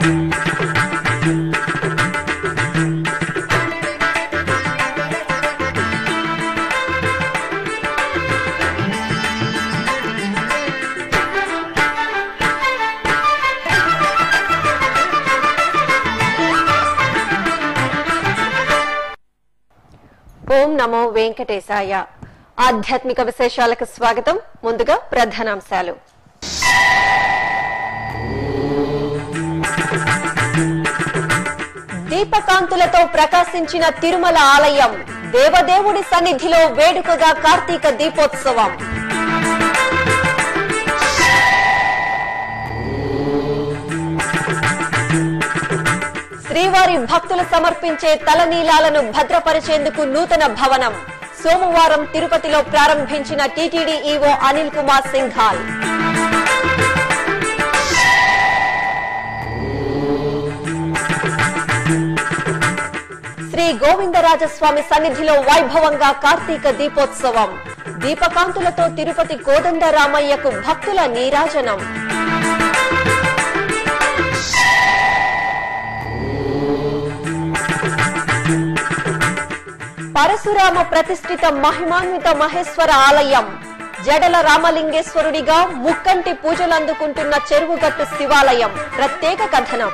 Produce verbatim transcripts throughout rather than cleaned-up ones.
ఓం నమో వెంకటేశాయ. ఆధ్యాత్మిక విశేషాలకు స్వాగతం. ముందుగా ప్రధానాంశాలు. దీపకాంతులతో ప్రకాశించిన తిరుమల ఆలయం, దేవదేవుడి సన్నిధిలో వేడుకగా కార్తీక దీపోత్సవం. శ్రీవారి భక్తులు సమర్పించే తలనీలాలను భద్రపరిచేందుకు నూతన భవనం సోమవారం తిరుపతిలో ప్రారంభించిన టీటీడీ ఈవో అనిల్ కుమార్ సింఘాల్. శ్రీ గోవిందరాజస్వామి సన్నిధిలో వైభవంగా కార్తీక దీపోత్సవం. దీపకాంతులతో తిరుపతి కోదండ రామయ్యకు భక్తుల నీరాజనం. పరశురామ ప్రతిష్ఠిత మహిమాన్విత మహేశ్వర ఆలయం, జడల రామలింగేశ్వరుడిగా ముక్కంటి పూజలందుకుంటున్న చెరువుగట్టు శివాలయం. ప్రత్యేక కథనం.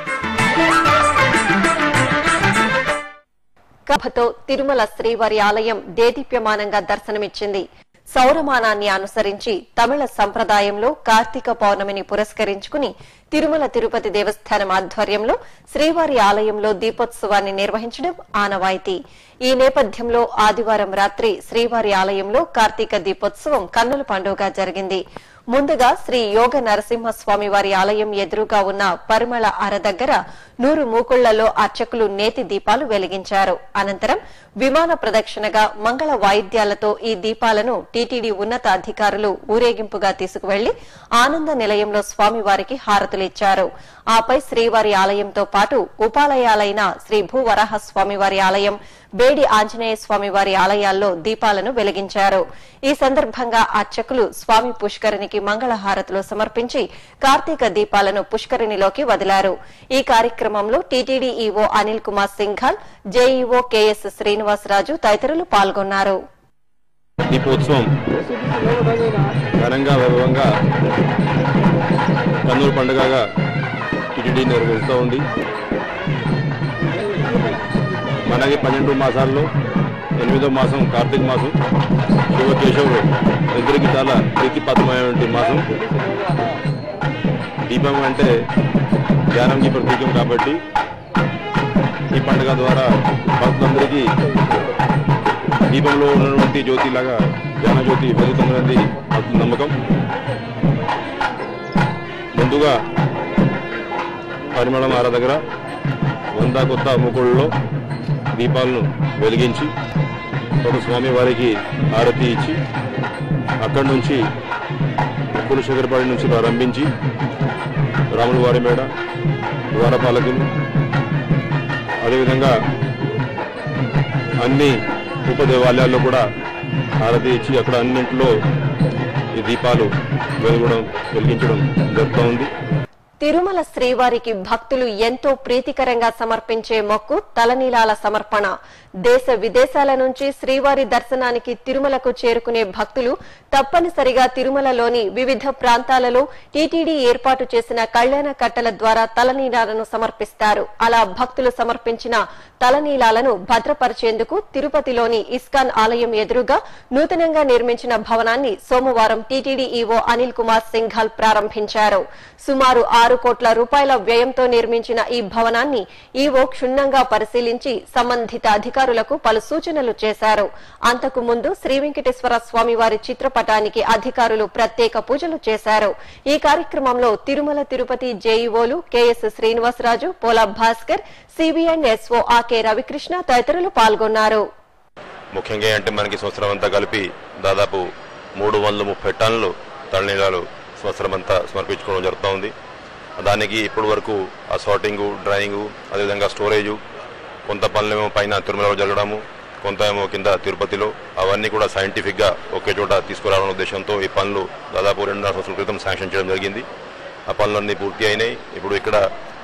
కథతో తిరుమల శ్రీవారి ఆలయం దేదీప్యమానంగా దర్శనమిచ్చింది. సౌరమానాన్ని అనుసరించి తమిళ సంప్రదాయంలో కార్తీక పౌర్ణమిని పురస్కరించుకుని తిరుమల తిరుపతి దేవస్థానం ఆధ్వర్యంలో శ్రీవారి ఆలయంలో దీపోత్సవాన్ని నిర్వహించడం ఆనవాయితీ. ఈ నేపథ్యంలో ఆదివారం రాత్రి శ్రీవారి ఆలయంలో కార్తీక దీపోత్సవం కన్నుల పండుగగా జరిగింది. ముందుగా శ్రీ యోగ నరసింహస్వామి వారి ఆలయం ఎదురుగా ఉన్న పరిమళ అర దగ్గర నూరు మూకుళ్లలో అర్చకులు నేతి దీపాలు వెలిగించారు. అనంతరం విమాన ప్రదక్షిణగా మంగళ వాయిద్యాలతో ఈ దీపాలను టీటీడీ ఉన్నత అధికారులు ఊరేగింపుగా తీసుకువెళ్లి ఆనంద నిలయంలో స్వామివారికి హారతులిచ్చారు. ఆపై శ్రీవారి ఆలయంతో పాటు ఉపాలయాలైన శ్రీ భూవరాహ స్వామివారి ఆలయం, బేడి ఆంజనేయ స్వామి వారి ఆలయాల్లో దీపాలను వెలిగించారు. ఈ సందర్భంగా అర్చకులు స్వామి పుష్కరిణికి మంగళహారతులు సమర్పించి కార్తీక దీపాలను పుష్కరిణిలోకి వదిలారు. ఈ కార్యక్రమంలో TTD EO Anil Kumar Singhal, JEO KS Srinivasaraju తదితరులు పాల్గొన్నారు. దీపోత్సవం ఘనంగా వైభవంగా కన్నుల పండుగగా టీటీడీ నిర్వహిస్తూ ఉంది. మనకి పన్నెండు మాసాల్లో ఎనిమిదో మాసం కార్తీక మాసం. శివకేశవుడు ఇద్దరికి చాలా ప్రీతిపాత్రమైనటువంటి మాసం. దీపం అంటే జ్ఞానంకి ప్రతీకం కాబట్టి ఈ పండుగ ద్వారా భక్తులందరికీ దీపంలో ఉన్నటువంటి జ్యోతిలాగా జ్ఞానజ్యోతి వెలుగుతున్నది భక్తుల నమ్మకం. ముందుగా పరిమళం ఆర దగ్గర వంద కొత్త మూకుళ్ళలో దీపాలను వెలిగించి ఒక స్వామి వారికి హారతి ఇచ్చి అక్కడి నుంచి ముక్కులు శిఖరపాడి నుంచి ప్రారంభించి రాముల వారి మేడ, ద్వారపాలకులు, అదేవిధంగా అన్ని ఉపదేవాలయాల్లో కూడా హారతి ఇచ్చి అక్కడ అన్నింటిలో ఈ దీపాలు వెలుగడం వెలిగించడం జరుగుతూ ఉంది. తిరుమల శ్రీవారికి భక్తులు ఎంతో ప్రీతికరంగా సమర్పించే మొక్కు తలనీలాల సమర్పణ. దేశ విదేశాల నుంచి శ్రీవారి దర్శనానికి తిరుమలకు చేరుకునే భక్తులు తప్పనిసరిగా తిరుమలలోని వివిధ ప్రాంతాలలో టీటీడీ ఏర్పాటు చేసిన కళ్యాణ కట్టల ద్వారా తలనీలాలను సమర్పిస్తారు. అలా భక్తులు సమర్పించిన తలనీలాలను భద్రపరిచేందుకు తిరుపతిలోని ఇస్కాన్ ఆలయం ఎదురుగా నూతనంగా నిర్మించిన భవనాన్ని సోమవారం టీటీడీ ఈవో అనిల్ కుమార్ సింఘాల్ ప్రారంభించారు. సుమారు ఆరు కోట్ల రూపాయల వ్యయంతో నిర్మించిన ఈ భవనాన్ని ఈవో క్షుణ్ణంగా పరిశీలించి సంబంధిత అధికారులకు పలు సూచనలు చేశారు. అంతకు ముందు శ్రీ వెంకటేశ్వర స్వామి వారి చిత్రపటానికి అధికారులు ప్రత్యేక పూజలు చేశారు. ఈ కార్యక్రమంలో తిరుమల తిరుపతి జేఈఓలు KS Srinivasaraju, Pola Bhaskar, CBN SO Ake Ravikrishna తదితరులు పాల్గొన్నారు. ముఖ్యంగా అంటే మనకి సంవత్సరం అంతా కలిపి దాదాపు మూడు వందల ముప్పై టన్నులు తలనీలాలు సంవత్సరం అంతా సమర్పించుకోవడం జరుగుతూ ఉంది. దానికి ఇప్పటి వరకు ఆ సార్టింగు, డ్రాయింగు, అదేవిధంగా స్టోరేజు, కొంత పనులేమో పైన తిరుమలలో జరగడము, కొంత ఏమో కింద తిరుపతిలో, అవన్నీ కూడా సైంటిఫిక్గా ఒకే చోట తీసుకురావాలనే ఉద్దేశంతో ఈ పనులు దాదాపు రెండున్నర సంవత్సరాల క్రితం శాంక్షన్ చేయడం జరిగింది. ఆ పనులన్నీ పూర్తి అయినాయి. ఇప్పుడు ఇక్కడ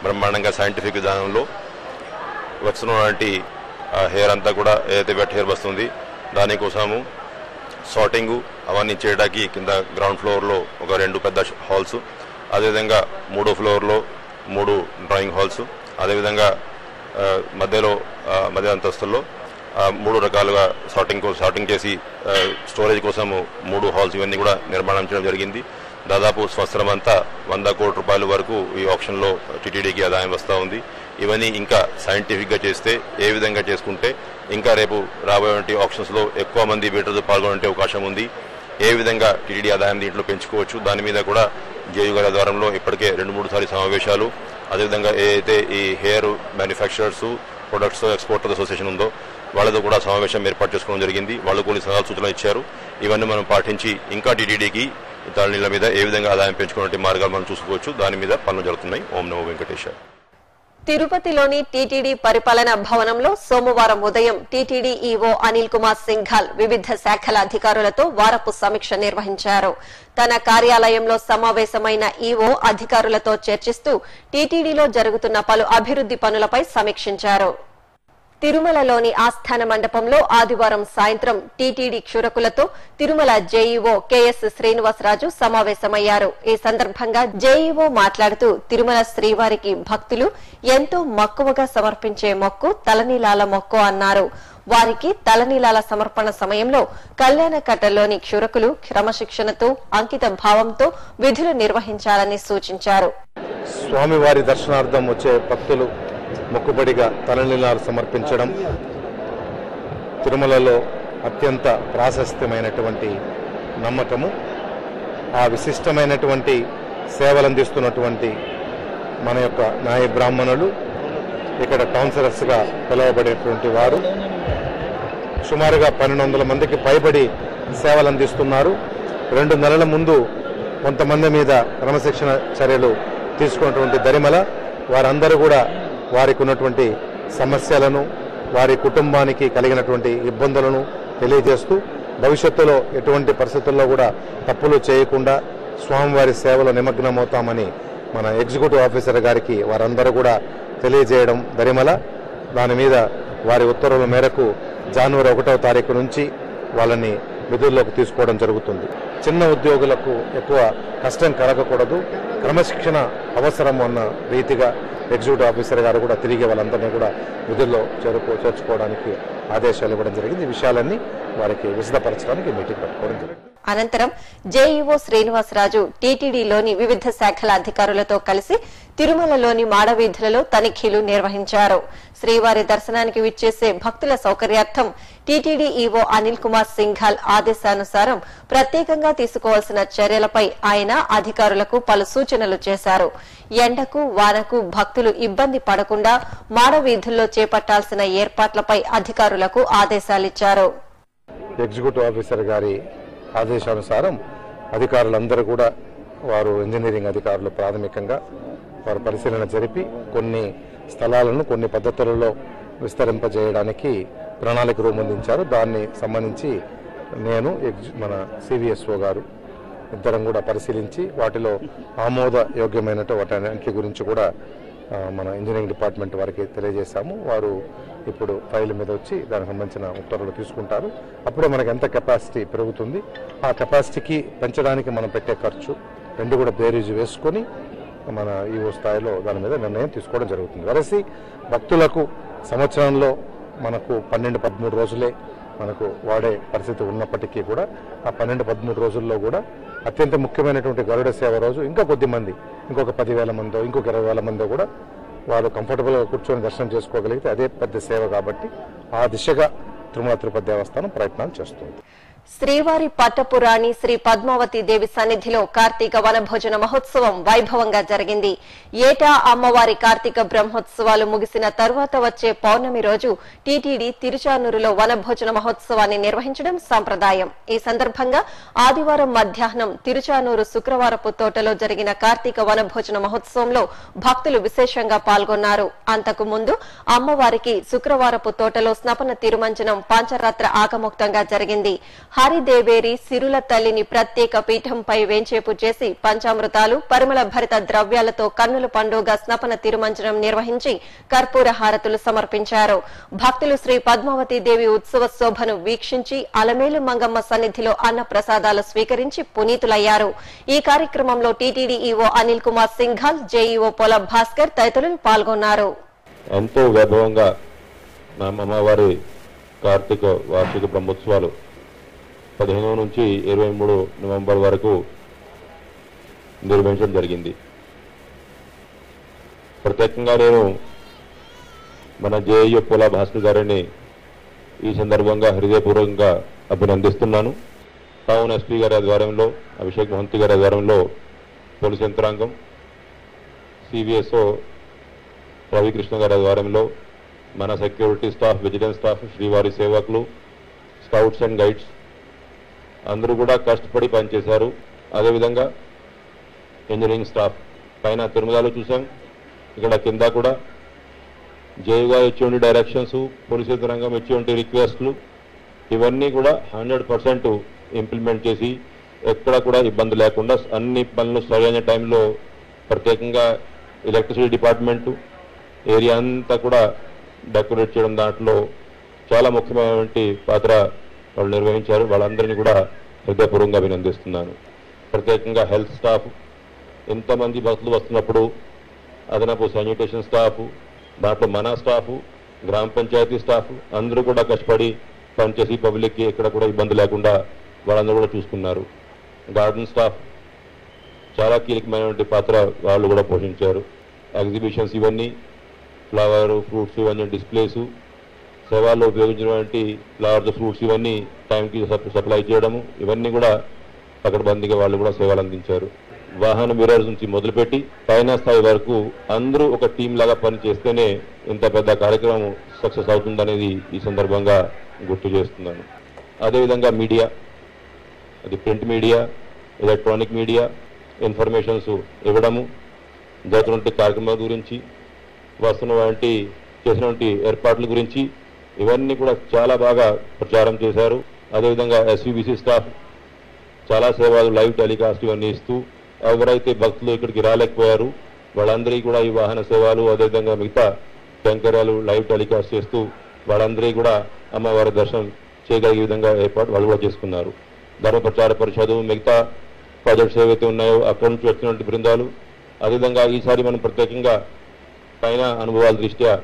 బ్రహ్మాండంగా సైంటిఫిక్ విధానంలో వస్తున్నటువంటి హెయిర్ అంతా కూడా ఏదైతే వెట్ హెయిర్ వస్తుంది దానికోసము సార్టింగు అవన్నీ చేయడానికి కింద గ్రౌండ్ ఫ్లోర్లో ఒక రెండు పెద్ద హాల్స్, అదేవిధంగా మూడో ఫ్లోర్లో మూడు డ్రాయింగ్ హాల్స్, అదేవిధంగా మధ్యలో మధ్య అంతస్తుల్లో మూడు రకాలుగా సార్టింగ్ సార్టింగ్ చేసి స్టోరేజ్ కోసము మూడు హాల్స్ ఇవన్నీ కూడా నిర్మాణం చేయడం జరిగింది. దాదాపు సంవత్సరం అంతా వంద కోట్ల రూపాయల వరకు ఈ ఆప్షన్లో టీటీడీకి ఆదాయం వస్తూ ఉంది. ఇవన్నీ ఇంకా సైంటిఫిక్గా చేస్తే, ఏ విధంగా చేసుకుంటే ఇంకా రేపు రాబోయే ఆప్షన్స్లో ఎక్కువ మంది బీటర్స్ పాల్గొనే అవకాశం ఉంది, ఏ విధంగా టీటీడీ ఆదాయం దీంట్లో పెంచుకోవచ్చు, దాని మీద కూడా జేయూ గారి ఆధ్వర్యంలో ఇప్పటికే రెండు మూడు సార్లు సమావేశాలు, అదేవిధంగా ఏదైతే ఈ hair manufacturers products exporters association ఉందో వాళ్ళతో కూడా సమావేశం ఏర్పాటు చేసుకోవడం జరిగింది. వాళ్ళు కొన్ని సలహాలు సూచనలు ఇచ్చారు. ఇవన్నీ మనం పాటించి ఇంకా టీటీడీకి తలనీళ్ళ మీద ఏ విధంగా ఆదాయం పెంచుకునే మార్గాలు మనం చూసుకోవచ్చు. దాని మీద పనులు జరుగుతున్నాయి. ఓం నమో వెంకటేశ్వర. తిరుపతిలోని టీటీడీ పరిపాలన భవనంలో సోమవారం ఉదయం టీటీడీ ఈవో అనిల్ కుమార్ సింఘాల్ వివిధ శాఖల అధికారులతో వారపు సమీక్ష నిర్వహించారు. తన కార్యాలయంలో సమావేశమైన ఈవో అధికారులతో చర్చిస్తూ టీటీడీలో జరుగుతున్న పలు అభివృద్ది పనులపై సమీక్షించారు. తిరుమలలోని ఆస్థాన మండపంలో ఆదివారం సాయంత్రం టీటీడీ క్షురకులతో తిరుమల జేఈఓ కెఎస్ శ్రీనివాసరాజు సమావేశమయ్యారు. ఈ సందర్భంగా జేఈఓ మాట్లాడుతూ తిరుమల శ్రీవారికి భక్తులు ఎంతో మక్కువగా సమర్పించే మొక్కు తలనీలాల మొక్కు అన్నారు. వారికి తలనీలాల సమర్పణ సమయంలో కళ్యాణ కట్టలోని క్షురకులు క్రమశిక్షణతో అంకిత భావంతో విధులు నిర్వహించాలని సూచించారు. స్వామివారి దర్శనార్థం వచ్చే భక్తులు మొక్కుబడిగా తలనీలాలు సమర్పించడం తిరుమలలో అత్యంత ప్రాశస్త్యమైనటువంటి నమ్మకము. ఆ విశిష్టమైనటువంటి సేవలు అందిస్తున్నటువంటి మన యొక్క నాయ బ్రాహ్మణులు, ఇక్కడ కౌన్సిలర్స్గా పిలువబడేటువంటి వారు సుమారుగా పన్నెండు వందల మందికి పైబడి సేవలు అందిస్తున్నారు. రెండు నెలల ముందు కొంతమంది మీద క్రమశిక్షణ చర్యలు తీసుకున్నటువంటి దరిమల వారందరూ కూడా వారికి ఉన్నటువంటి సమస్యలను, వారి కుటుంబానికి కలిగినటువంటి ఇబ్బందులను తెలియజేస్తూ భవిష్యత్తులో ఎటువంటి పరిస్థితుల్లో కూడా తప్పులు చేయకుండా స్వామివారి సేవలో నిమగ్నమవుతామని మన ఎగ్జిక్యూటివ్ ఆఫీసర్ గారికి వారందరూ కూడా తెలియజేయడం దరిమల. దాని మీద వారి ఉత్తర్వుల మేరకు జనవరి ఒకటవ తారీఖు నుంచి వాళ్ళని విధుల్లోకి తీసుకోవడం జరుగుతుంది. చిన్న ఉద్యోగులకు ఎక్కువ కష్టం కలగకూడదు, క్రమశిక్షణ అవసరం అన్న రీతిగా ఎగ్జిక్యూటివ్ ఆఫీసర్ గారు కూడా తిరిగి వాళ్ళందరినీ కూడా విధుల్లో చేరుకో చేర్చుకోవడానికి ఆదేశాలు ఇవ్వడం జరిగింది. ఈ విషయాలన్నీ వారికి విశదపరచడానికి మీటింగ్ పెట్టుకోవడం జరిగింది. అనంతరం జేఈఓ శ్రీనివాసరాజు టీటీడీలోని వివిధ శాఖల అధికారులతో కలిసి తిరుమలలోని మాడవీధులలో తనిఖీలు నిర్వహించారు. శ్రీవారి దర్శనానికి విచ్చేసే భక్తుల సౌకర్యార్థం టీటీడీ ఈవో అనిల్ కుమార్ సింఘాల్ ఆదేశానుసారం ప్రత్యేకంగా తీసుకోవాల్సిన చర్యలపై ఆయన అధికారులకు పలు సూచనలు చేశారు. ఎండకు వానకు భక్తులు ఇబ్బంది పడకుండా మాడవీధుల్లో చేపట్టాల్సిన ఏర్పాట్లపై అధికారులకు ఆదేశాలిచ్చారు. ఎగ్జిక్యూటివ్ ఆఫీసర్ గారి ఆదేశానుసారం అధికారులందరూ కూడా వారు ఇంజనీరింగ్ అధికారులు ప్రాథమికంగా వారు పరిశీలన జరిపి కొన్ని స్థలాలను కొన్ని పద్ధతులలో విస్తరింపజేయడానికి ప్రణాళిక రూపొందించారు. దాన్ని సంబంధించి నేను మన సివిఎస్ఓ గారు ఇద్దరం కూడా పరిశీలించి వాటిలో ఆమోద యోగ్యమైనట్టు వాటి గురించి కూడా మన ఇంజనీరింగ్ డిపార్ట్మెంట్ వారికి తెలియజేశాము. వారు ఇప్పుడు ఫైల్ మీద వచ్చి దానికి సంబంధించిన ఉత్తర్వులు తీసుకుంటారు. అప్పుడే మనకి ఎంత కెపాసిటీ పెరుగుతుంది, ఆ కెపాసిటీకి పెంచడానికి మనం పెట్టే ఖర్చు రెండు కూడా బేరీజు వేసుకొని మన ఈవో స్థాయిలో దాని మీద నిర్ణయం తీసుకోవడం జరుగుతుంది. వరసి భక్తులకు సంవత్సరంలో మనకు పన్నెండు పదమూడు రోజులే మనకు వాడే పరిస్థితి ఉన్నప్పటికీ కూడా ఆ పన్నెండు పదమూడు రోజుల్లో కూడా అత్యంత ముఖ్యమైనటువంటి గరుడ సేవ రోజు ఇంకా కొద్ది మంది ఇంకొక పదివేల మందో ఇంకొక ఇరవై వేల మందో కూడా వారు కంఫర్టబుల్గా కూర్చొని దర్శనం చేసుకోగలిగితే అదే పెద్ద సేవ కాబట్టి ఆ దిశగా తిరుమల తిరుపతి దేవస్థానం ప్రయత్నాలు చేస్తుంది. శ్రీవారి పట్టపురాణి శ్రీ పద్మావతి దేవి సన్నిధిలో కార్తీక వనభోజన మహోత్సవం వైభవంగా జరిగింది. ఏటా అమ్మవారి కార్తీక బ్రహ్మోత్సవాలు ముగిసిన తరువాత వచ్చే పౌర్ణమి రోజు టీటీడీ తిరుచానూరులో వనభోజన మహోత్సవాన్ని నిర్వహించడం సంప్రదాయం. ఈ సందర్భంగా ఆదివారం మధ్యాహ్నం తిరుచానూరు శుక్రవారపు తోటలో జరిగిన కార్తీక వనభోజన మహోత్సవంలో భక్తులు విశేషంగా పాల్గొన్నారు. అంతకు ముందు అమ్మవారికి శుక్రవారపు తోటలో స్నపన తిరుమంజనం పాంచరాత్ర ఆగమోక్తంగా జరిగింది. హరిదేవేరి సిరుల తల్లిని ప్రత్యేక పీఠంపై వేంచేపు చేసి పంచామృతాలు పరిమళ భరిత ద్రవ్యాలతో కన్నుల పండుగ స్నపన తిరుమంజనం నిర్వహించి కర్పూర హారతులు సమర్పించారు. భక్తులు శ్రీ పద్మావతి దేవి ఉత్సవ శోభను వీక్షించి అలమేలు మంగమ్మ సన్నిధిలో అన్న ప్రసాదాలు స్వీకరించి పునీతులయ్యారు. ఈ కార్యక్రమంలో TTD EO Anil Kumar Singhal, JEO Pola Bhaskar తదితరులు పాల్గొన్నారు. ఎంతో వైభవంగా అమ్మవారి కార్తీక వార్షిక బ్రహ్మోత్సవాలు పదిహేను నుంచి ఇరవై మూడు నవంబర్ వరకు నిర్వహించడం జరిగింది. ప్రత్యేకంగా నేను మన జేఈఓ పొల భాస్కర్ గారిని ఈ సందర్భంగా హృదయపూర్వకంగా అభినందిస్తున్నాను. టౌన్ ఎస్పీ గారి ఆధ్వర్యంలో, అభిషేక్ మహంతి గారి ఆధ్వర్యంలో పోలీస్ యంత్రాంగం, సిబిఎస్ఓ రవికృష్ణ గారి ఆధ్వర్యంలో మన సెక్యూరిటీ స్టాఫ్, విజిలెన్స్ స్టాఫ్, శ్రీవారి సేవకులు, స్కౌట్స్ అండ్ గైడ్స్ అందరూ కూడా కష్టపడి పనిచేశారు. అదేవిధంగా ఇంజనీరింగ్ స్టాఫ్ పైన తిరుమలలో చూసాం, ఇక్కడ కింద కూడా జేయుగా ఇచ్చేటువంటి డైరెక్షన్స్, పోలీసు యంత్రాంగం ఇచ్చేటువంటి రిక్వెస్ట్లు ఇవన్నీ కూడా హండ్రెడ్ పర్సెంట్ ఇంప్లిమెంట్ చేసి ఎక్కడ కూడా ఇబ్బంది లేకుండా అన్ని పనులు సరైన టైంలో, ప్రత్యేకంగా ఎలక్ట్రిసిటీ డిపార్ట్మెంటు ఏరియా అంతా కూడా డెకరేట్ చేయడం దాంట్లో చాలా ముఖ్యమైనటువంటి పాత్ర వాళ్ళు నిర్వహించారు. వాళ్ళందరినీ కూడా హృదయపూర్వకంగా అభినందిస్తున్నాను. ప్రత్యేకంగా హెల్త్ స్టాఫ్, ఎంతమంది భక్తులు వస్తున్నప్పుడు అదనపు శానిటేషన్ స్టాఫ్, దాంట్లో మన స్టాఫ్, గ్రామ పంచాయతీ స్టాఫ్ అందరూ కూడా కష్టపడి పనిచేసి పబ్లిక్కి ఎక్కడ కూడా ఇబ్బంది లేకుండా వాళ్ళందరూ కూడా చూసుకున్నారు. గార్డెన్ స్టాఫ్ చాలా కీలకమైనటువంటి పాత్ర వాళ్ళు కూడా పోషించారు. ఎగ్జిబిషన్స్ ఇవన్నీ, ఫ్లవర్, ఫ్రూట్స్ ఇవన్నీ డిస్ప్లేసు, సేవల్లో ఉపయోగించినటువంటి ఫ్లవర్స్, ఫ్రూట్స్ ఇవన్నీ టైంకి సప్లై చేయడము, ఇవన్నీ కూడా పకడ్బందీగా వాళ్ళు కూడా సేవలు అందించారు. వాహన మిరర్స్ నుంచి మొదలుపెట్టి పైన స్థాయి వరకు అందరూ ఒక టీం లాగా పని చేస్తేనే ఇంత పెద్ద కార్యక్రమం సక్సెస్ అవుతుందనేది ఈ సందర్భంగా గుర్తు చేస్తున్నాను. అదేవిధంగా మీడియా, అది print media, electronic media informations ఇవ్వడము, జరుగుతున్న కార్యక్రమాల గురించి, వస్తున్నటువంటి చేసినటువంటి ఏర్పాట్ల గురించి ఇవన్నీ కూడా చాలా బాగా ప్రచారం చేశారు. అదేవిధంగా ఎస్వీబీసీ స్టాఫ్ చాలా సేవలు లైవ్ టెలికాస్ట్ ఇవన్నీ ఇస్తూ ఎవరైతే భక్తులు ఇక్కడికి రాలేకపోయారు వాళ్ళందరికీ కూడా ఈ వాహన సేవలు, అదేవిధంగా మిగతా కైంకర్యాలు లైవ్ టెలికాస్ట్ చేస్తూ వాళ్ళందరికీ కూడా అమ్మవారి దర్శనం చేయగలిగే విధంగా ఏర్పాటు వాళ్ళు కూడా చేసుకున్నారు. ధర్మ ప్రచార పరిషదు, మిగతా ప్రాజెక్ట్స్ ఏవైతే ఉన్నాయో అక్కడి నుంచి వచ్చినటువంటి బృందాలు, అదేవిధంగా ఈసారి మనం ప్రత్యేకంగా పైన అనుభవాల దృష్ట్యా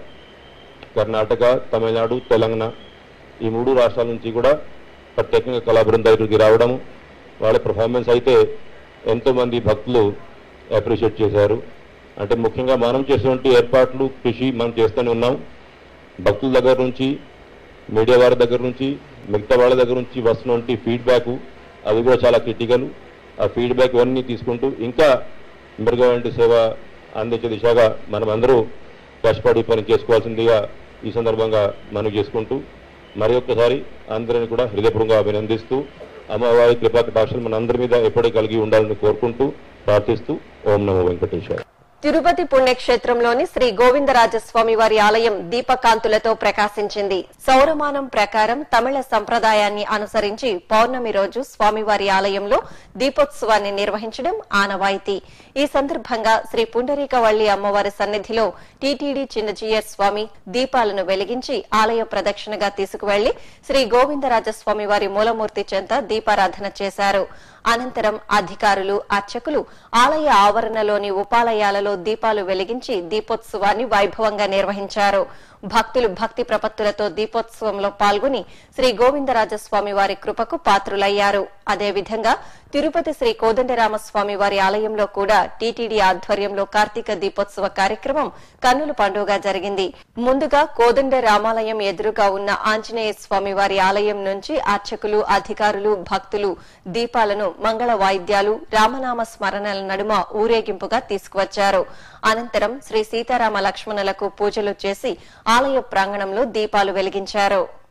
కర్ణాటక, తమిళనాడు, తెలంగాణ ఈ మూడు రాష్ట్రాల నుంచి కూడా ప్రత్యేకంగా కళా బృందాలు ఇక్కడికి రావడము, వాళ్ళ పర్ఫార్మెన్స్ అయితే ఎంతోమంది భక్తులు అప్రిషియేట్ చేశారు. అంటే ముఖ్యంగా మనం చేసినటువంటి ఏర్పాట్లు, కృషి మనం చేస్తూనే ఉన్నాం. భక్తుల దగ్గర నుంచి, మీడియా వారి దగ్గర నుంచి, మిగతా వాళ్ళ దగ్గర నుంచి వస్తున్నటువంటి ఫీడ్బ్యాక్ అవి కూడా చాలా క్రిటికల్. ఆ ఫీడ్బ్యాక్ ఇవన్నీ తీసుకుంటూ ఇంకా మెరుగైన సేవ అందించే దిశగా మనం అందరూ కష్టపడి పని చేసుకోవాల్సిందిగా ఈ సందర్భంగా మనం చేసుకుంటూ మరి ఒక్కసారి అందరిని కూడా హృదయపూర్వకంగా అభినందిస్తూ అమ్మవారి కృపా కటాక్షలు మనందరి మీద ఎప్పటికీ కలిగి ఉండాలని కోరుకుంటూ ప్రార్థిస్తూ ఓం నమో వెంకటేశ్వర. తిరుపతి పుణ్యక్షేత్రంలోని శ్రీ గోవిందరాజస్వామి వారి ఆలయం దీపకాంతులతో ప్రకాశించింది. సౌరమానం ప్రకారం తమిళ సంప్రదాయాన్ని అనుసరించి పౌర్ణమి రోజు స్వామివారి ఆలయంలో దీపోత్సవాన్ని నిర్వహించడం ఆనవాయితీ. ఈ సందర్భంగా శ్రీ పుండరీకవల్లి అమ్మవారి సన్నిధిలో టీటీడీ చిన్నజీయర్ స్వామి దీపాలను వెలిగించి ఆలయ ప్రదక్షిణగా తీసుకువెళ్లి శ్రీ గోవిందరాజస్వామి వారి మూలమూర్తి చెంత దీపారాధన చేశారు. అనంతరం అధికారులు, అర్చకులు ఆలయ ఆవరణలోని ఉపాలయాలలో దీపాలు వెలిగించి దీపోత్సవాన్ని వైభవంగా నిర్వహించారు. భక్తులు భక్తి ప్రపత్తులతో దీపోత్సవంలో పాల్గొని శ్రీ గోవిందరాజస్వామి వారి కృపకు పాత్రులయ్యారు. అదేవిధంగా తిరుపతి శ్రీ కోదండరామస్వామి వారి ఆలయంలో కూడా టీటీడీ ఆధ్వర్యంలో కార్తీక దీపోత్సవ కార్యక్రమం కన్నుల పండుగ జరిగింది. ముందుగా కోదండ రామాలయం ఎదురుగా ఉన్న ఆంజనేయ స్వామి వారి ఆలయం నుంచి అర్చకులు, అధికారులు, భక్తులు దీపాలను మంగళ వాయిద్యాలు, రామనామ స్మరణల నడుమ ఊరేగింపుగా తీసుకువచ్చారు. అనంతరం శ్రీ సీతారామ లక్ష్మణులకు పూజలు చేసి ఆలయ ప్రాంగణంలో దీపాలు వెలిగించారు.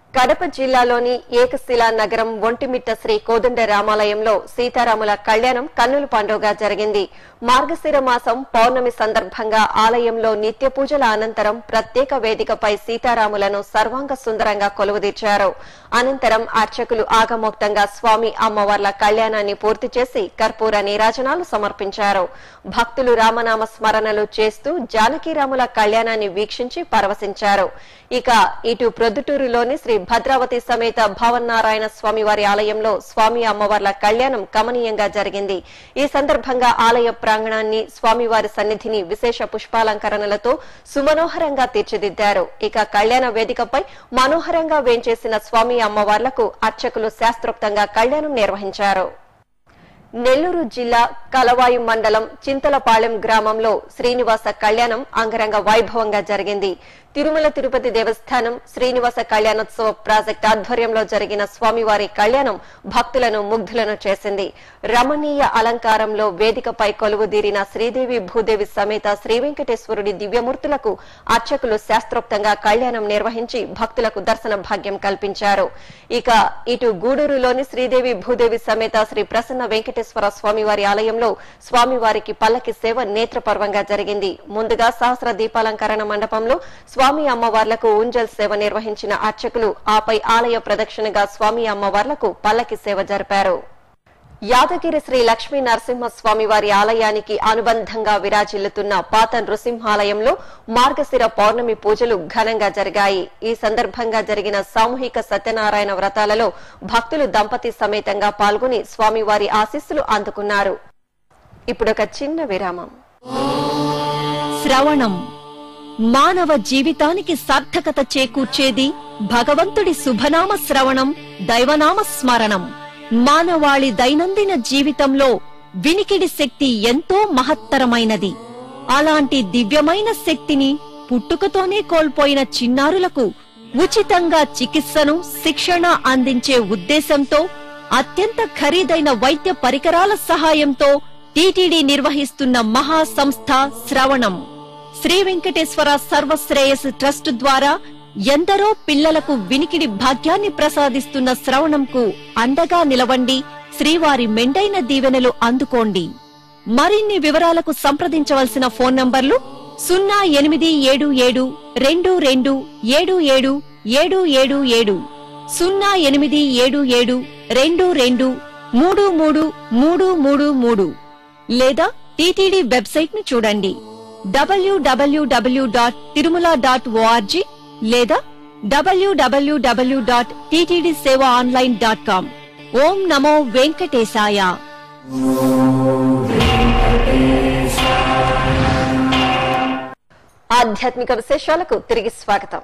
కడప జిల్లాలోని ఏకశిలా నగరం ఒంటిమిట్ట శ్రీ కోదండ రామాలయంలో సీతారాముల కళ్యాణం కన్నుల పండుగ జరిగింది. మార్గశిర మాసం పౌర్ణమి సందర్భంగా ఆలయంలో నిత్య పూజల అనంతరం ప్రత్యేక వేదికపై సీతారాములను సర్వాంగ సుందరంగా కొలువుదీర్చారు. అనంతరం అర్చకులు ఆగమోక్తంగా స్వామి అమ్మవార్ల కళ్యాణాన్ని పూర్తి చేసి కర్పూర నీరాజనాలు సమర్పించారు. భక్తులు రామనామ స్మరణలు చేస్తూ జానకీరాముల కళ్యాణాన్ని వీక్షించి పరవశించారు. ఇక ఇటు ప్రొద్దుటూరులోని శ్రీ భద్రావతి సమేత భావనారాయణ స్వామి వారి ఆలయంలో స్వామి అమ్మవార్ల కళ్యాణం కమనీయంగా జరిగింది. ఈ సందర్భంగా ఆలయ ప్రాంగణాన్ని స్వామివారి సన్నిధిని విశేష పుష్పాలంకరణలతో సుమనోహరంగా తీర్చిదిద్దారు. ఇక కళ్యాణ వేదికపై మనోహరంగా వేంచేసిన స్వామి అమ్మవార్లకు అర్చకులు శాస్త్రోక్తంగా కళ్యాణం నిర్వహించారు. నెల్లూరు జిల్లా కలవాయి మండలం చింతలపాలెం గ్రామంలో శ్రీనివాస కళ్యాణం అంగరంగ వైభవంగా జరిగింది. తిరుమల తిరుపతి దేవస్థానం శ్రీనివాస కళ్యాణోత్సవ ప్రాజెక్టు ఆధ్వర్యంలో జరిగిన స్వామివారి కళ్యాణం భక్తులను ముగ్ధులను చేసింది. రమణీయ అలంకారంలో వేదికపై కొలువుదీరిన శ్రీదేవి భూదేవి సమేత శ్రీ వెంకటేశ్వరుడి దివ్యమూర్తులకు అర్చకులు శాస్త్రోక్తంగా కళ్యాణం నిర్వహించి భక్తులకు దర్శన భాగ్యం కల్పించారు. ఇక ఇటు గూడూరులోని శ్రీదేవి భూదేవి సమేత శ్రీ ప్రసన్న వెంకటేశ్వర స్వామివారి ఆలయంలో స్వామివారికి పల్లకి సేవ నేత్రపర్వంగా జరిగింది. ముందుగా సహస్ర దీపాలంకరణ మండపంలో స్వామి అమ్మవార్లకు ఊంజల్ సేవ నిర్వహించిన అర్చకులు ఆపై ఆలయ ప్రదక్షిణగా స్వామి అమ్మవార్లకు పల్లకి సేవ జరిపారు. యాదగిరి శ్రీ లక్ష్మీ నరసింహస్వామి వారి ఆలయానికి అనుబంధంగా విరాజిల్లుతున్న పాత నృసింహాలయంలో మార్గశిర పౌర్ణమి పూజలు ఘనంగా జరిగాయి. ఈ సందర్భంగా జరిగిన సామూహిక సత్యనారాయణ వ్రతాలలో భక్తులు దంపతి సమేతంగా పాల్గొని స్వామివారి ఆశీస్సులు అందుకున్నారు. ఇప్పుడొక చిన్న విరామం. శ్రవణం మానవ జీవితానికి సార్థకత చేకూర్చేది భగవంతుడి శుభనామ శ్రవణం, దైవనామ స్మరణం. మానవాళి దైనందిన జీవితంలో వినికిడి శక్తి ఎంతో మహత్తరమైనది. అలాంటి దివ్యమైన శక్తిని పుట్టుకతోనే కోల్పోయిన చిన్నారులకు ఉచితంగా చికిత్సను, శిక్షణ అందించే ఉద్దేశంతో అత్యంత ఖరీదైన వైద్య పరికరాల సహాయంతో టీటీడీ నిర్వహిస్తున్న మహా సంస్థ శ్రవణం. శ్రీ వెంకటేశ్వర సర్వశ్రేయస్ ట్రస్ట్ ద్వారా ఎందరో పిల్లలకు వినికిడి భాగ్యాన్ని ప్రసాదిస్తున్న శ్రవణంకు అండగా నిలవండి. శ్రీవారి మెండైన దీవెనలు అందుకోండి. మరిన్ని వివరాలకు సంప్రదించవలసిన ఫోన్ నంబర్లు సున్నా ఎనిమిది ఏడు ఏడు రెండు రెండు ఏడు ఏడు ఏడు ఏడు ఏడు, సున్నా ఎనిమిది ఏడు ఏడు రెండు రెండు మూడు మూడు మూడు మూడు మూడు, లేదా టీటీడీ వెబ్సైట్ ను చూడండి WWW dot Tirumala dot ORG లేదా WWW dot TTD seva online dot com. ఓం నమో వెంకటేశాయ. ఆధ్యాత్మిక విశేషాలకు తిరిగి స్వాగతం.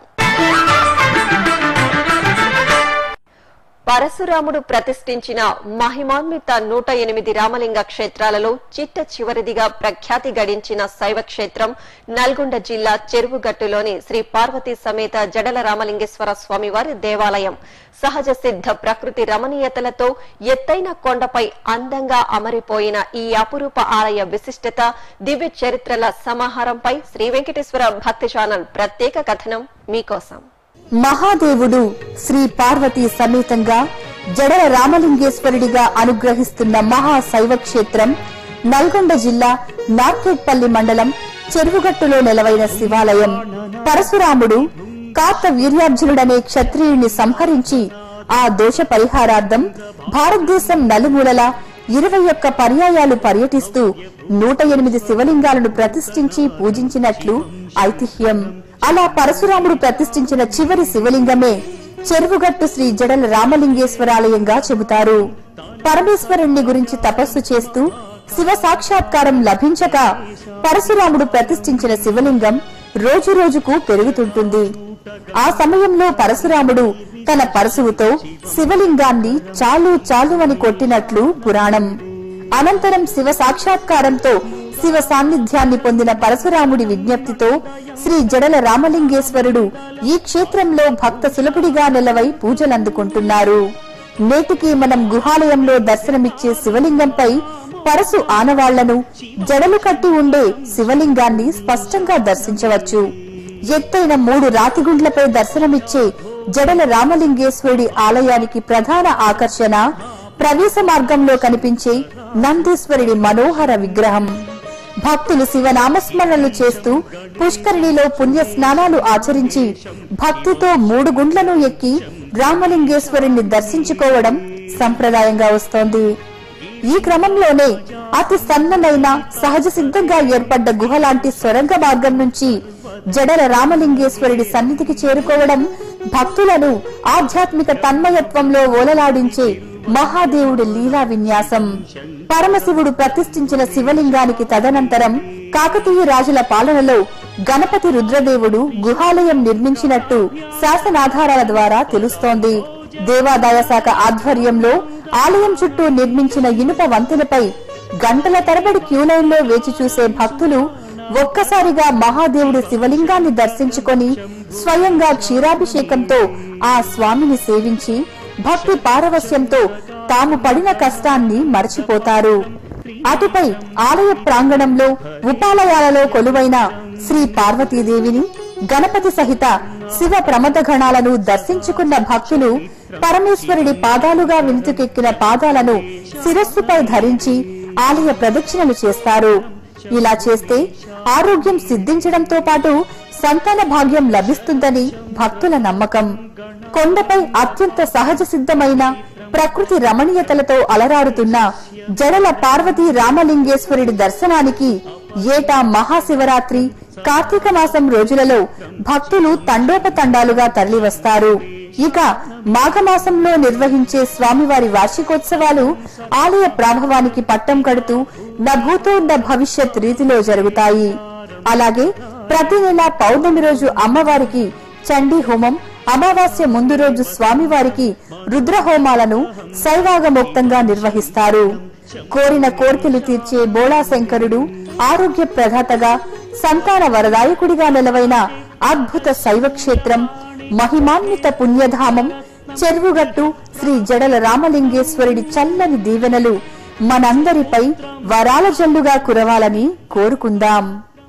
పరశురాముడు ప్రతిష్ఠించిన మహిమాన్విత నూట ఎనిమిది రామలింగ క్షేత్రాలలో చిట్ట చివరిదిగా ప్రఖ్యాతి గడించిన శైవ క్షేత్రం నల్గొండ జిల్లా చెరువుగట్టులోని శ్రీ పార్వతీ సమేత జడల రామలింగేశ్వర స్వామివారి దేవాలయం. సహజ సిద్ధ ప్రకృతి రమణీయతలతో ఎత్తైన కొండపై అందంగా అమరిపోయిన ఈ అపురూప ఆలయ విశిష్టత, దివ్య చరిత్రల సమాహారంపై శ్రీ వెంకటేశ్వర భక్తి ఛానల్ ప్రత్యేక కథనం మీకోసం. మహాదేవుడు శ్రీ పార్వతీ సమేతంగా జడల రామలింగేశ్వరుడిగా అనుగ్రహిస్తున్న మహా శైవ క్షేత్రం నల్గొండ జిల్లా నార్కెట్పల్లి మండలం చెరువుగట్టులో నెలవైన శివాలయం. పరశురాముడు కాత వీర్యార్జునుడనే క్షత్రియుణ్ణి సంహరించి ఆ దోష పరిహారార్థం భారతదేశం నలుమూలలా ఇరవై ఒక్క పర్యాయాలు పర్యటిస్తూ నూట ఎనిమిది శివలింగాలను ప్రతిష్ఠించి పూజించినట్లు ఐతిహ్యం. అలా పరశురాముడు ప్రతిష్ఠించిన చివరి శివలింగమే చెరువుగట్టు శ్రీ జడల రామలింగేశ్వరాలయంగా చెబుతారు. పరమేశ్వరుణ్ణి గురించి తపస్సు చేస్తూ శివ సాక్షాత్కారం లభించక పరశురాముడు ప్రతిష్ఠించిన శివలింగం రోజు రోజుకు పెరుగుతుంటుంది. ఆ సమయంలో పరశురాముడు తన పరశువుతో శివలింగాన్ని చాలు చాలు అని కొట్టినట్లు పురాణం. అనంతరం శివ సాక్షాత్కారంతో శివ సాన్నిధ్యాన్ని పొందిన పరశురాముడి విజ్ఞప్తితో శ్రీ జడల రామలింగేశ్వరుడు ఈ క్షేత్రంలో భక్త సులభుడిగా నెలవై పూజలందుకుంటున్నారు. నేటికి మనం గుహాలయంలో దర్శనమిచ్చే శివలింగంపై పరశు ఆనవాళ్లను, జడలు కట్టి ఉండే శివలింగాన్ని స్పష్టంగా దర్శించవచ్చు. ఎత్తైన మూడు రాతిగుండ్లపై దర్శనమిచ్చే జడల రామలింగేశ్వరుడి ఆలయానికి ప్రధాన ఆకర్షణ ప్రవేశ మార్గంలో కనిపించే నందీశ్వరుడి మనోహర విగ్రహం. భక్తులు శివనామస్మరణలు చేస్తూ పుష్కరిణిలో పుణ్య స్నానాలు ఆచరించి భక్తితో మూడు గుండ్లను ఎక్కి రామలింగేశ్వరుణ్ణి దర్శించుకోవడం సంప్రదాయంగా వస్తోంది. ఈ క్రమంలోనే అతి సన్ననైన సహజ సిద్ధంగా ఏర్పడ్డ గుహ లాంటి సొరంగ మార్గం నుంచి జడల రామలింగేశ్వరుడి సన్నిధికి చేరుకోవడం భక్తులను ఆధ్యాత్మిక తన్మయత్వంలో ఓలలాడించే మహాదేవుడి లీలా విన్యాసం. పరమశివుడు ప్రతిష్ఠించిన శివలింగానికి తదనంతరం కాకతీయ రాజుల పాలనలో గణపతి రుద్రదేవుడు గుహాలయం నిర్మించినట్టు శాసనాధారాల ద్వారా తెలుస్తోంది. దేవాదాయ శాఖ ఆధ్వర్యంలో ఆలయం చుట్టూ నిర్మించిన ఇనుప వంతెనపై గంటల తరబడి క్యూలైన్లో వేచి చూసే భక్తులు ఒక్కసారిగా మహాదేవుడి శివలింగాన్ని దర్శించుకొని స్వయంగా క్షీరాభిషేకంతో ఆ స్వామిని సేవించి భక్తి పారవస్యంతో తాము పడిన కష్టాన్ని మరచిపోతారు. అటుపై ఆలయ ప్రాంగణంలో ఉపాలయాలలో కొలువైన శ్రీ పార్వతీదేవిని, గణపతి సహిత శివ ప్రమద గణాలను దర్శించుకున్న భక్తులు పరమేశ్వరుడి పాదాలుగా వినుతుకెక్కిన పాదాలను శిరస్సుపై ధరించి ఆలయ ప్రదక్షిణలు చేస్తారు. ఇలా చేస్తే ఆరోగ్యం సిద్ధించడంతో పాటు సంతాన భాగ్యం లభిస్తుందని భక్తుల నమ్మకం. కొండపై అత్యంత సహజ సిద్ధమైన ప్రకృతి రమణీయతలతో అలరారుతున్న జడల పార్వతీ రామలింగేశ్వరుడి దర్శనానికి ఏటా మహాశివరాత్రి, కార్తీక మాసం రోజులలో భక్తులు తండోపతండాలుగా తరలివస్తారు. ఇక మాఘమాసంలో నిర్వహించే స్వామివారి వార్షికోత్సవాలు ఆలయ ప్రాభవానికి పట్టం కడుతూ నభూతో న భవిష్యత్ రీతిలో జరుగుతాయి. అలాగే ప్రతి నెల పౌర్ణమి రోజు అమ్మవారికి చండీ హోమం, అమావాస్య ముందు రోజు స్వామివారికి రుద్రహోమాలను శైవాగమోక్తంగా నిర్వహిస్తారు. కోరిన కోర్కెలు తీర్చే బోళాశంకరుడు ఆరోగ్య ప్రదాతగా, సంతాన వరదాయకుడిగా నెలవైన అద్భుత శైవక్షేత్రం, మహిమాన్విత పుణ్యధామం చెరువుగట్టు శ్రీ జడల రామలింగేశ్వరుడి చల్లని దీవెనలు మనందరిపై వరాల జల్లుగా కురవాలని కోరుకుందాం.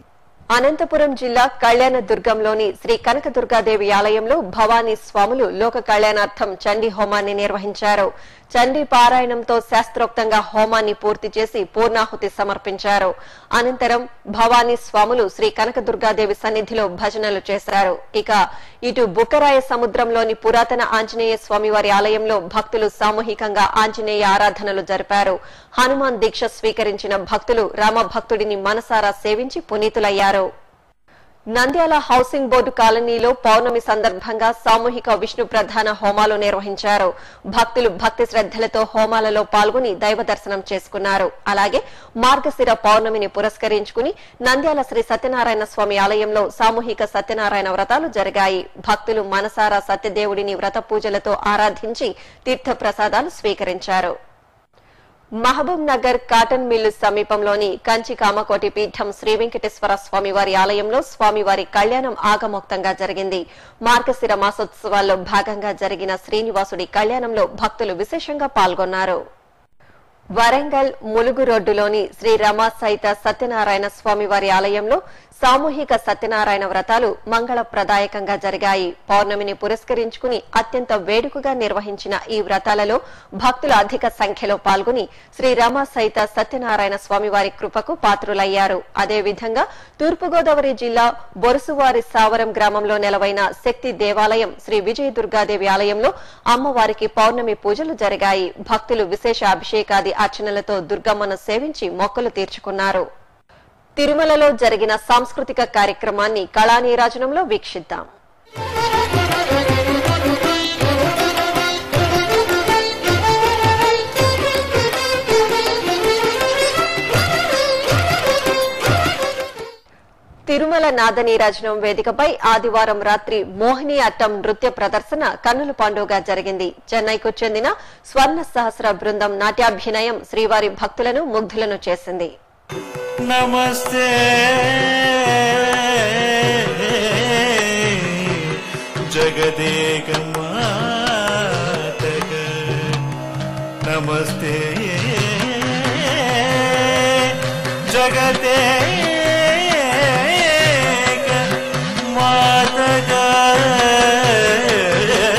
అనంతపురం జిల్లా కళ్యాణదుర్గంలోని శ్రీ కనకదుర్గాదేవి ఆలయంలో భవానీ స్వాములు లోక కళ్యాణార్థం చండీ హోమాన్ని నిర్వహించారు. చండీ పారాయణంతో శాస్త్రోక్తంగా హోమాన్ని పూర్తి చేసి పూర్ణాహుతి సమర్పించారు. అనంతరం భవానీ స్వాములు శ్రీ కనకదుర్గాదేవి సన్నిధిలో భజనలు చేశారు. ఇక ఇటు బుక్కరాయ సముద్రంలోని పురాతన ఆంజనేయ స్వామివారి ఆలయంలో భక్తులు సామూహికంగా ఆంజనేయ ఆరాధనలు జరిపారు. హనుమాన్ దీక్ష స్వీకరించిన భక్తులు రామభక్తుడిని మనసారా సేవించి పునీతులయ్యారు. నంద్యాల హౌసింగ్ బోర్డు కాలనీలో పౌర్ణమి సందర్భంగా సామూహిక విష్ణు ప్రధాన హోమాలు నిర్వహించారు. భక్తులు భక్తి శ్రద్దలతో హోమాలలో పాల్గొని దైవ దర్శనం చేసుకున్నారు. అలాగే మార్గశిర పౌర్ణమిని పురస్కరించుకుని నంద్యాల శ్రీ సత్యనారాయణ స్వామి ఆలయంలో సామూహిక సత్యనారాయణ వ్రతాలు జరిగాయి. భక్తులు మనసారా సత్యదేవుడిని వ్రత పూజలతో ఆరాధించి తీర్థ ప్రసాదాలు స్వీకరించారు. మహబూబ్ నగర్ కాటన్ మిల్లు సమీపంలోని కంచి కామకోటి పీఠం శ్రీ వెంకటేశ్వర స్వామివారి ఆలయంలో స్వామివారి కళ్యాణం ఆగమోక్తంగా జరిగింది. మార్గశిర మాసోత్సవాల్లో భాగంగా జరిగిన శ్రీనివాసుడి కళ్యాణంలో భక్తులు విశేషంగా పాల్గొన్నారు. వరంగల్ ములుగు రోడ్డులోని శ్రీ రమా సహిత సత్యనారాయణ స్వామివారి ఆలయంలో సామూహిక సత్యనారాయణ వ్రతాలు మంగళప్రదాయకంగా జరిగాయి. పౌర్ణమిని పురస్కరించుకుని అత్యంత వేడుకగా నిర్వహించిన ఈ వ్రతాలలో భక్తులు అధిక సంఖ్యలో పాల్గొని శ్రీ రమా సహిత సత్యనారాయణ స్వామివారి కృపకు పాత్రులయ్యారు. అదేవిధంగా తూర్పుగోదావరి జిల్లా బొరుసువారి సావరం గ్రామంలో నెలవైన శక్తి దేవాలయం శ్రీ విజయ దుర్గాదేవి ఆలయంలో అమ్మవారికి పౌర్ణమి పూజలు జరిగాయి. భక్తులు విశేష అభిషేకాది అర్చనలతో దుర్గమ్మను సేవించి మొక్కలు తీర్చుకున్నారు. తిరుమలలో జరిగిన సాంస్కృతిక కార్యక్రమాన్ని కళానీరాజనంలో వీక్షిద్దాం. తిరుమల నాదనీరాజనం వేదికపై ఆదివారం రాత్రి మోహిని అట్టం నృత్య ప్రదర్శన కన్నుల పండుగగా జరిగింది. చెన్నైకు చెందిన స్వర్ణ సహస్ర బృందం నాట్యాభినయం శ్రీవారి భక్తులను ముగ్ధులను చేసింది. నమస్తే జగదేక మాతక నమస్తే జగదే మాతక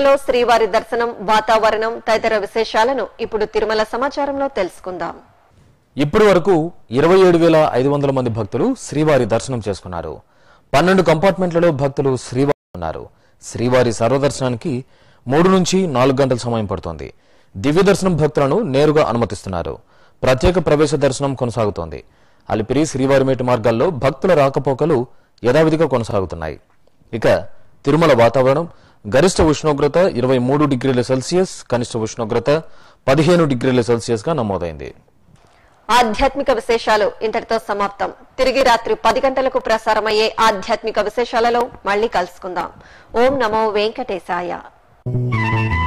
తిరుమలలో శ్రీవారి దర్శనం, వాతావరణం తదితర విశేషాలను ఇప్పుడు తిరుమల సమాచారంలో తెలుసుకుందాం. ఇప్పటి వరకు ఇరవై ఏడు వేల ఐదు వందల మంది భక్తులు శ్రీవారి దర్శనం చేసుకున్నారు. పన్నెండు కంపార్ట్మెంట్లలో భక్తులు శ్రీవారి ఉన్నారు. శ్రీవారి సర్వదర్శనానికి మూడు నుంచి నాలుగు గంటల సమయం పడుతోంది. దివ్య దర్శనం భక్తులను నేరుగా అనుమతిస్తున్నారు. ప్రత్యేక ప్రవేశ దర్శనం కొనసాగుతోంది. అలిపిరి శ్రీవారిమేటి మార్గాల్లో భక్తుల రాకపోకలు యథావిధిగా కొనసాగుతున్నాయి. ఇక తిరుమల వాతావరణం గరిష్ట ఉష్ణోగ్రత ఇరవై మూడు డిగ్రీల సెల్సియస్, కనిష్ట ఉష్ణోగ్రత పదిహేను డిగ్రీల సెల్సియస్ గా నమోదైంది. ఆధ్యాత్మిక విశేషాలు ఇంతటితో సమాప్తం. తిరిగి రాత్రి పది గంటలకు ప్రసారమయ్యే ఆధ్యాత్మిక విశేషాలలో మళ్లీ కలుసుకుందాం. ఓం నమో వెంకటేశాయ.